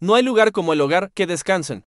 No hay lugar como el hogar que descansen.